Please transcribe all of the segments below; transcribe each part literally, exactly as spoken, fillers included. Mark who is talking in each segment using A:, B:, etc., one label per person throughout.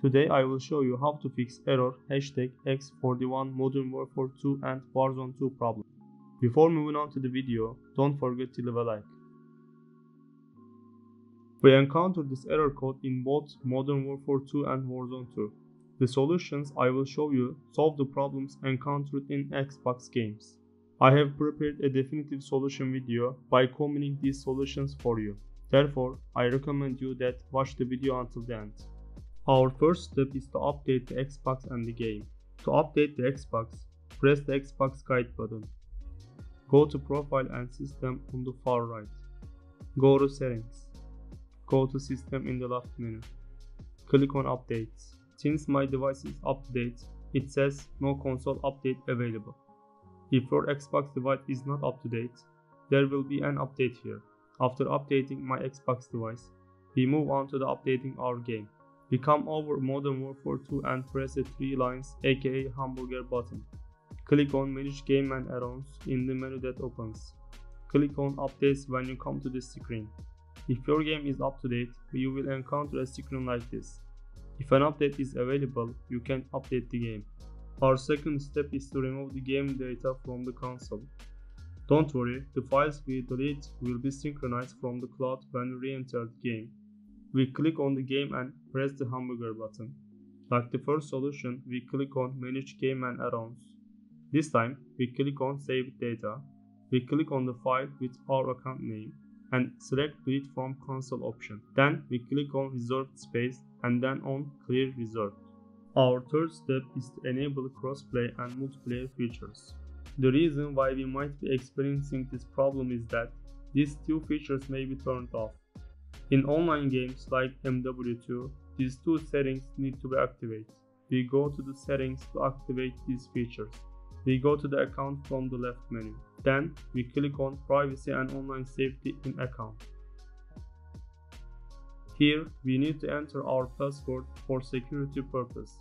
A: Today I will show you how to fix error hashtag X forty-one Modern Warfare two and Warzone two problem. Before moving on to the video, don't forget to leave a like. We encountered this error code in both Modern Warfare two and Warzone two. The solutions I will show you solve the problems encountered in Xbox games. I have prepared a definitive solution video by combining these solutions for you. Therefore, I recommend you that watch the video until the end. Our first step is to update the Xbox and the game. To update the Xbox, press the Xbox Guide button. Go to Profile and System on the far right. Go to Settings. Go to System in the left menu. Click on Updates. Since my device is up to date, it says no console update available. If your Xbox device is not up to date, there will be an update here. After updating my Xbox device, we move on to the updating our game. We come over Modern Warfare two and press the three lines aka hamburger button. Click on Manage Game and Add-ons in the menu that opens. Click on Updates when you come to this screen. If your game is up to date, you will encounter a screen like this. If an update is available, you can update the game. Our second step is to remove the game data from the console. Don't worry, the files we delete will be synchronized from the cloud when we re-enter the game. We click on the game and press the hamburger button. Like the first solution, we click on Manage Game and Add-ons. This time, we click on Save Data. We click on the file with our account name and select Delete from Console option. Then we click on Reserved Space and then on Clear Reserved. Our third step is to enable crossplay and multiplayer features. The reason why we might be experiencing this problem is that these two features may be turned off. In online games like M W two, these two settings need to be activated. We go to the settings to activate these features. We go to the account from the left menu. Then we click on Privacy and Online Safety in Account. Here we need to enter our password for security purpose.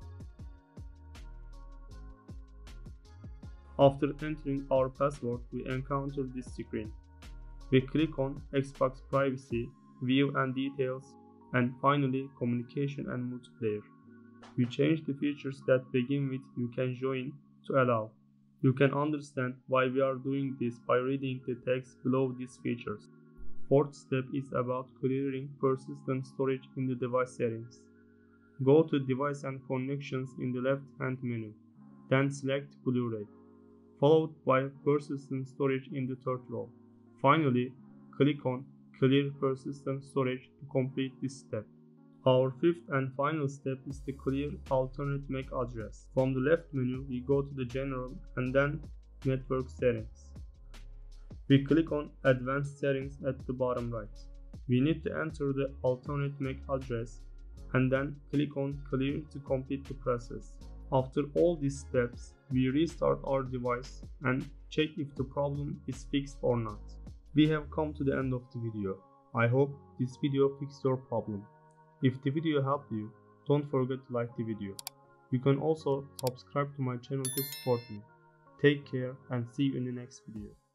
A: After entering our password, we encounter this screen. We click on Xbox Privacy, View and Details, and finally Communication and Multiplayer. We change the features that begin with You can join to allow. You can understand why we are doing this by reading the text below these features. Fourth step is about clearing persistent storage in the device settings. Go to Device and Connections in the left hand menu, then select Blu-ray, followed by Persistent Storage in the third row. Finally, click on Clear Persistent Storage to complete this step. Our fifth and final step is to clear alternate M A C address. From the left menu, we go to the General and then Network Settings. We click on Advanced Settings at the bottom right. We need to enter the alternate M A C address and then click on Clear to complete the process. After all these steps, we restart our device and check if the problem is fixed or not. We have come to the end of the video. I hope this video fixed your problem. If the video helped you, don't forget to like the video. You can also subscribe to my channel to support me. Take care and see you in the next video.